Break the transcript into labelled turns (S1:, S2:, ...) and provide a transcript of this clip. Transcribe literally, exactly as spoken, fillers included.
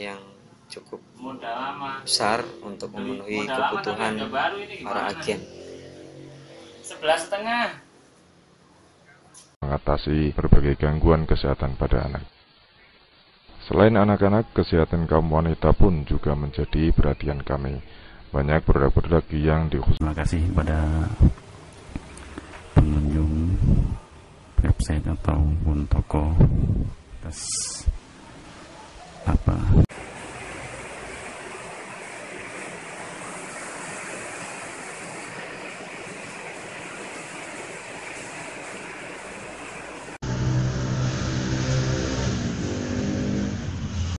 S1: yang cukup besar untuk memenuhi kebutuhan para agen.
S2: Sebelas setengah.
S3: Mengatasi berbagai gangguan kesehatan pada anak. Selain anak-anak, kesehatan kaum wanita pun juga menjadi perhatian kami. Banyak produk-produk yang dikhususkan.
S4: Terima kasih kepada pengunjung website ataupun toko